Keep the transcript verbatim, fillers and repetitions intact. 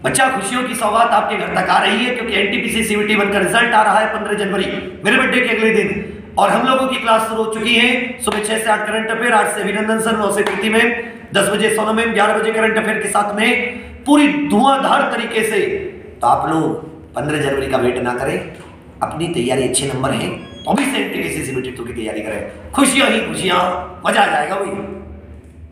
बच्चा खुशियों की सौगात आपके घर तक आ रही है, क्योंकि एनटीपीसी सीवीटी वन का रिजल्ट आ रहा है पंद्रह जनवरी, मेरे बर्थडे के अगले दिन। और हम लोगों की क्लास शुरू हो चुकी है। सुबह छह से आठ करंट अफेयर, आठ से अभिनंदन सर, नौ से प्रीति मैम, दस बजे सोनम मैम, ग्यारह बजे करंट अफेयर के साथ में पूरी धुआंधार तरीके से। तो आप लोग पंद्रह जनवरी का वेट ना करें, अपनी तैयारी, अच्छे नंबर है तो अभी से एनटीपीसी सीवीटी टू की तैयारी करें। खुशियां ही खुशियां, मजा आ जाएगा भाई।